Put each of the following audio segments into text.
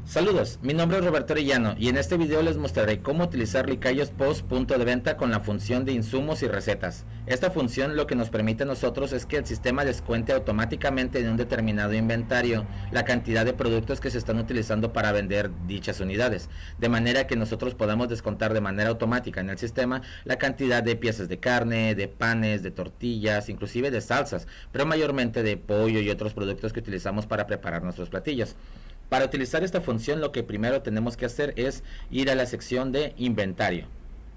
Saludos, mi nombre es Roberto Arellano y en este video les mostraré cómo utilizar Licayos Post punto de venta con la función de insumos y recetas. Esta función lo que nos permite a nosotros es que el sistema descuente automáticamente de un determinado inventario la cantidad de productos que se están utilizando para vender dichas unidades, de manera que nosotros podamos descontar de manera automática en el sistema la cantidad de piezas de carne, de panes, de tortillas, inclusive de salsas, pero mayormente de pollo y otros productos que utilizamos para preparar nuestros platillos. Para utilizar esta función lo que primero tenemos que hacer es ir a la sección de inventario.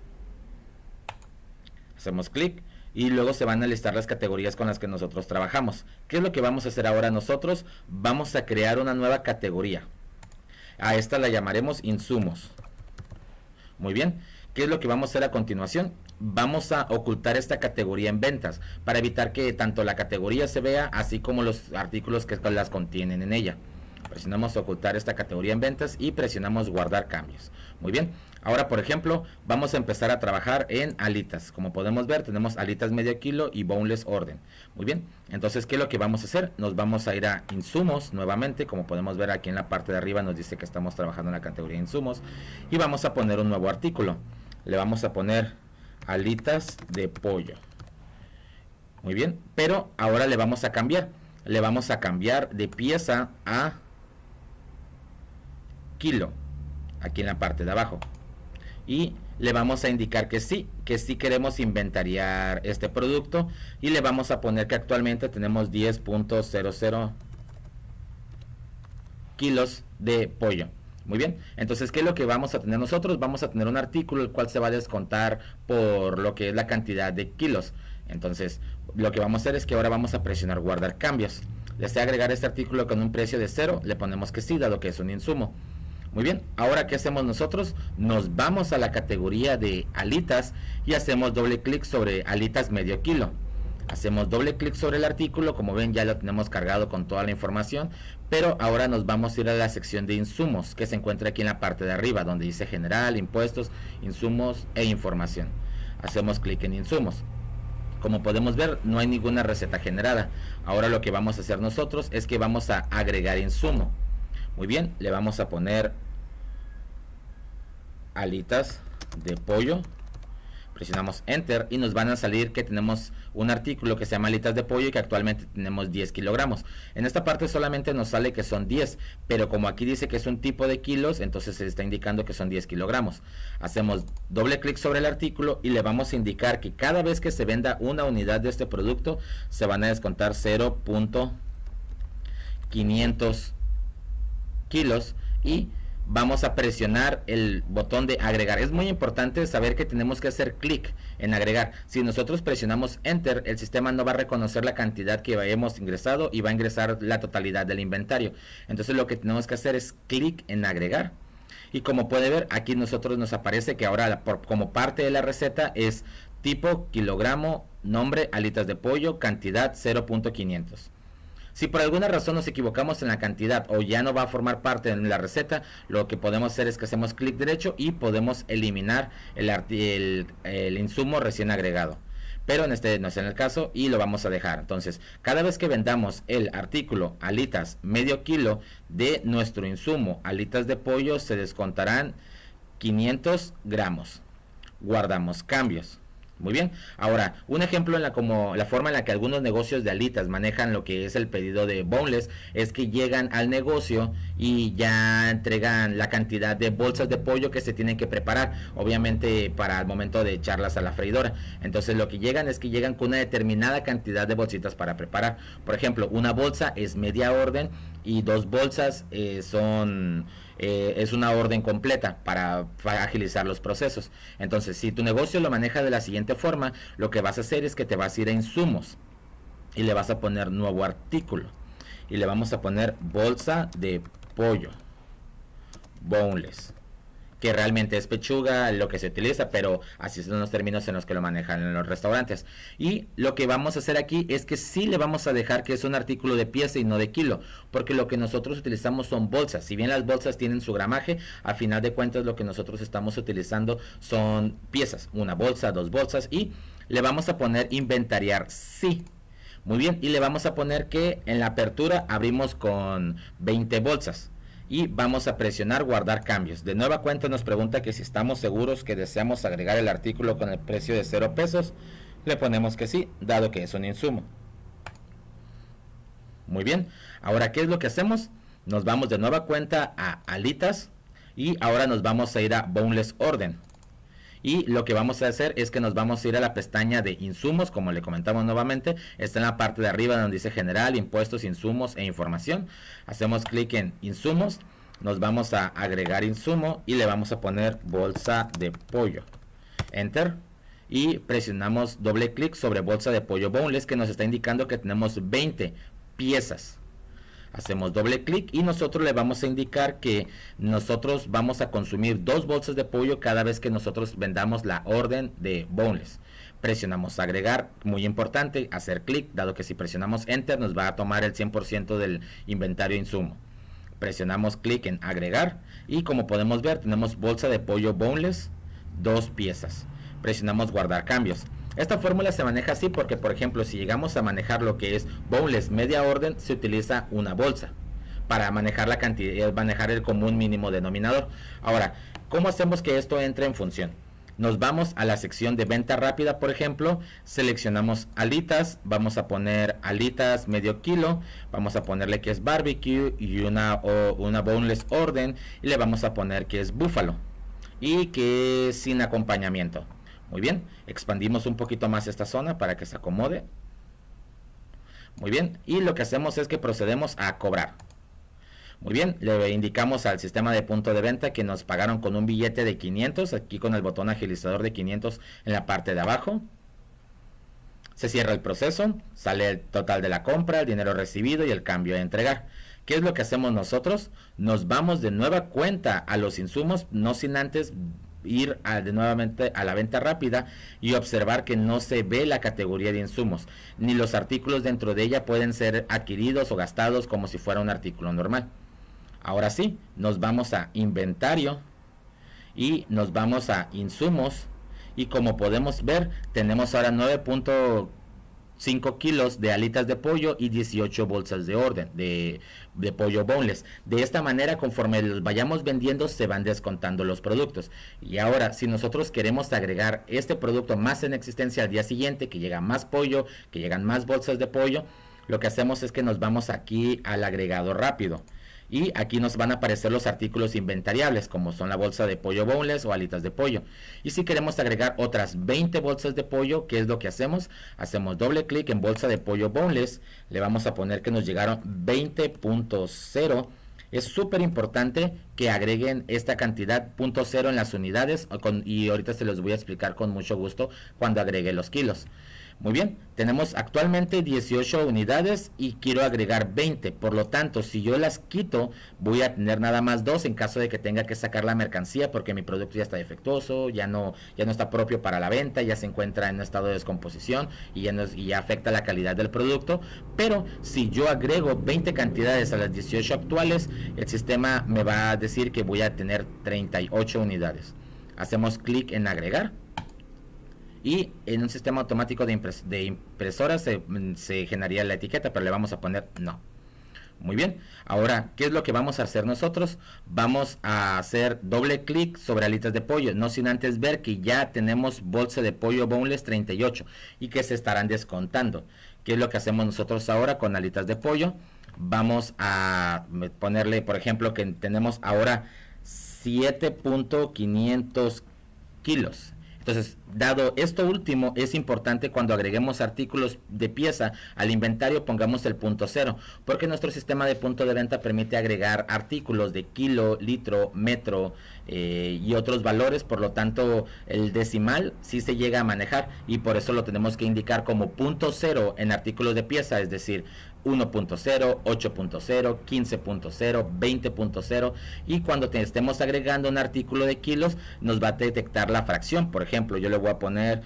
Hacemos clic y luego se van a listar las categorías con las que nosotros trabajamos. ¿Qué es lo que vamos a hacer ahora nosotros? Vamos a crear una nueva categoría. A esta la llamaremos insumos. Muy bien. ¿Qué es lo que vamos a hacer a continuación? Vamos a ocultar esta categoría en ventas para evitar que tanto la categoría se vea así como los artículos que las contienen en ella. Presionamos ocultar esta categoría en ventas y presionamos guardar cambios. Muy bien, ahora por ejemplo vamos a empezar a trabajar en alitas. Como podemos ver tenemos alitas medio kilo y boneless orden. Muy bien, entonces ¿qué es lo que vamos a hacer? Nos vamos a ir a insumos nuevamente. Como podemos ver aquí en la parte de arriba nos dice que estamos trabajando en la categoría insumos. Y vamos a poner un nuevo artículo. Le vamos a poner alitas de pollo. Muy bien, pero ahora le vamos a cambiar. Le vamos a cambiar de pieza a kilo, aquí en la parte de abajo, y le vamos a indicar que sí queremos inventariar este producto, y le vamos a poner que actualmente tenemos 10.00 kilos de pollo. Muy bien, entonces ¿qué es lo que vamos a tener nosotros? Vamos a tener un artículo el cual se va a descontar por lo que es la cantidad de kilos. Entonces lo que vamos a hacer es que ahora vamos a presionar guardar cambios. Desea agregar este artículo con un precio de 0, le ponemos que sí, dado que es un insumo. Muy bien, ahora ¿qué hacemos nosotros? Nos vamos a la categoría de alitas y hacemos doble clic sobre alitas medio kilo. Hacemos doble clic sobre el artículo, como ven ya lo tenemos cargado con toda la información, pero ahora nos vamos a ir a la sección de insumos que se encuentra aquí en la parte de arriba, donde dice general, impuestos, insumos e información. Hacemos clic en insumos. Como podemos ver no hay ninguna receta generada. Ahora lo que vamos a hacer nosotros es que vamos a agregar insumo. Muy bien, le vamos a poner alitas de pollo. Presionamos enter y nos van a salir que tenemos un artículo que se llama alitas de pollo y que actualmente tenemos 10 kilogramos. En esta parte solamente nos sale que son 10, pero como aquí dice que es un tipo de kilos, entonces se está indicando que son 10 kilogramos. Hacemos doble clic sobre el artículo y le vamos a indicar que cada vez que se venda una unidad de este producto se van a descontar 0.500 kilos y vamos a presionar el botón de agregar. Es muy importante saber que tenemos que hacer clic en agregar. Si nosotros presionamos enter, el sistema no va a reconocer la cantidad que hayamos ingresado y va a ingresar la totalidad del inventario. Entonces lo que tenemos que hacer es clic en agregar. Y como puede ver, aquí nosotros nos aparece que ahora como parte de la receta es tipo, kilogramo, nombre, alitas de pollo, cantidad 0.500. Si por alguna razón nos equivocamos en la cantidad o ya no va a formar parte de la receta, lo que podemos hacer es que hacemos clic derecho y podemos eliminar el insumo recién agregado. Pero en este no es en el caso y lo vamos a dejar. Entonces, cada vez que vendamos el artículo alitas medio kilo de nuestro insumo alitas de pollo, se descontarán 500 gramos. Guardamos cambios. Muy bien, ahora un ejemplo como la forma en la que algunos negocios de alitas manejan lo que es el pedido de boneless es que llegan al negocio y ya entregan la cantidad de bolsas de pollo que se tienen que preparar, obviamente para el momento de echarlas a la freidora. Entonces lo que llegan es que llegan con una determinada cantidad de bolsitas para preparar. Por ejemplo, una bolsa es media orden y 2 bolsas es una orden completa para agilizar los procesos. Entonces, si tu negocio lo maneja de la siguiente forma, lo que vas a hacer es que te vas a ir a insumos y le vas a poner nuevo artículo y le vamos a poner bolsa de pollo boneless, que realmente es pechuga lo que se utiliza, pero así son los términos en los que lo manejan en los restaurantes. Y lo que vamos a hacer aquí es que sí le vamos a dejar que es un artículo de pieza y no de kilo, porque lo que nosotros utilizamos son bolsas. Si bien las bolsas tienen su gramaje, a final de cuentas lo que nosotros estamos utilizando son piezas, una bolsa, 2 bolsas, y le vamos a poner inventariar sí. Muy bien, y le vamos a poner que en la apertura abrimos con 20 bolsas. y vamos a presionar guardar cambios. De nueva cuenta nos pregunta que si estamos seguros que deseamos agregar el artículo con el precio de 0 pesos. Le ponemos que sí, dado que es un insumo. Muy bien, ahora ¿qué es lo que hacemos? Nos vamos de nueva cuenta a alitas y ahora nos vamos a ir a Boundless Orden. Y lo que vamos a hacer es que nos vamos a ir a la pestaña de insumos, como le comentamos nuevamente, está en la parte de arriba donde dice general, impuestos, insumos e información. Hacemos clic en insumos, nos vamos a agregar insumo y le vamos a poner bolsa de pollo. Enter. Y presionamos doble clic sobre bolsa de pollo boneless, que nos está indicando que tenemos 20 piezas. Hacemos doble clic y nosotros le vamos a indicar que nosotros vamos a consumir 2 bolsas de pollo cada vez que nosotros vendamos la orden de boneless. Presionamos agregar, muy importante, hacer clic, dado que si presionamos enter nos va a tomar el 100% del inventario insumo. Presionamos clic en agregar y como podemos ver tenemos bolsa de pollo boneless, 2 piezas. Presionamos guardar cambios. Esta fórmula se maneja así porque, por ejemplo, si llegamos a manejar lo que es boneless media orden, se utiliza una bolsa para manejar la cantidad, manejar el común mínimo denominador. Ahora, ¿cómo hacemos que esto entre en función? Nos vamos a la sección de venta rápida, por ejemplo, seleccionamos alitas, vamos a poner alitas medio kilo, vamos a ponerle que es barbecue y una boneless orden y le vamos a poner que es búfalo y que es sin acompañamiento. Muy bien, expandimos un poquito más esta zona para que se acomode. Muy bien, y lo que hacemos es que procedemos a cobrar. Muy bien, le indicamos al sistema de punto de venta que nos pagaron con un billete de 500, aquí con el botón agilizador de 500 en la parte de abajo. Se cierra el proceso, sale el total de la compra, el dinero recibido y el cambio a entregar. ¿Qué es lo que hacemos nosotros? Nos vamos de nueva cuenta a los insumos, no sin antes ir nuevamente a la venta rápida y observar que no se ve la categoría de insumos, ni los artículos dentro de ella pueden ser adquiridos o gastados como si fuera un artículo normal. Ahora sí, nos vamos a inventario y nos vamos a insumos y como podemos ver tenemos ahora 9.5 kilos de alitas de pollo y 18 bolsas de orden de pollo boneless. De esta manera, conforme los vayamos vendiendo, se van descontando los productos. Y ahora, si nosotros queremos agregar este producto más en existencia al día siguiente, que llega más pollo, que llegan más bolsas de pollo, lo que hacemos es que nos vamos aquí al agregado rápido. Y aquí nos van a aparecer los artículos inventariables, como son la bolsa de pollo boneless o alitas de pollo. Y si queremos agregar otras 20 bolsas de pollo, ¿qué es lo que hacemos? Hacemos doble clic en bolsa de pollo boneless, le vamos a poner que nos llegaron 20.0. Es súper importante que agreguen esta cantidad .0 en las unidades y ahorita se los voy a explicar con mucho gusto cuando agregue los kilos. Muy bien, tenemos actualmente 18 unidades y quiero agregar 20, por lo tanto si yo las quito voy a tener nada más 2 en caso de que tenga que sacar la mercancía porque mi producto ya está defectuoso, ya no está propio para la venta, ya se encuentra en un estado de descomposición y ya afecta la calidad del producto. Pero si yo agrego 20 cantidades a las 18 actuales, el sistema me va a decir que voy a tener 38 unidades. Hacemos clic en agregar. Y en un sistema automático de impresora se generaría la etiqueta, pero le vamos a poner no. Muy bien, ahora, ¿qué es lo que vamos a hacer nosotros? Vamos a hacer doble clic sobre alitas de pollo, no sin antes ver que ya tenemos bolsa de pollo boneless 38 y que se estarán descontando. ¿Qué es lo que hacemos nosotros ahora con alitas de pollo? Vamos a ponerle, por ejemplo, que tenemos ahora 7.500 kilos. Entonces, dado esto último, es importante cuando agreguemos artículos de pieza al inventario pongamos el .0, porque nuestro sistema de punto de venta permite agregar artículos de kilo, litro, metro y otros valores, por lo tanto el decimal sí se llega a manejar y por eso lo tenemos que indicar como .0 en artículos de pieza, es decir, 1.0, 8.0, 15.0, 20.0 y cuando estemos agregando un artículo de kilos nos va a detectar la fracción. Por ejemplo, yo le voy a poner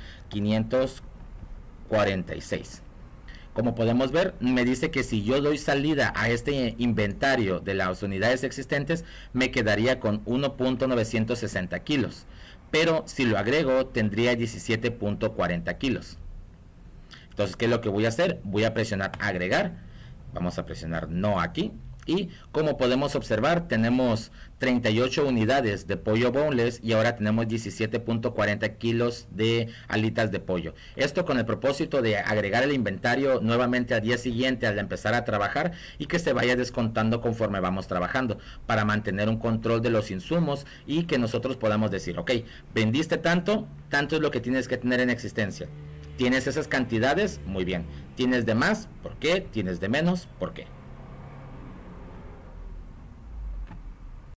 546. Como podemos ver, me dice que si yo doy salida a este inventario de las unidades existentes, me quedaría con 1.960 kilos. Pero si lo agrego, tendría 17.40 kilos. Entonces, ¿qué es lo que voy a hacer? Voy a presionar agregar. Vamos a presionar no aquí. Y como podemos observar, tenemos 38 unidades de pollo boneless y ahora tenemos 17.40 kilos de alitas de pollo. Esto con el propósito de agregar el inventario nuevamente al día siguiente al empezar a trabajar y que se vaya descontando conforme vamos trabajando, para mantener un control de los insumos y que nosotros podamos decir, ok, vendiste tanto, tanto es lo que tienes que tener en existencia. ¿Tienes esas cantidades? Muy bien. ¿Tienes de más? ¿Por qué? ¿Tienes de menos? ¿Por qué?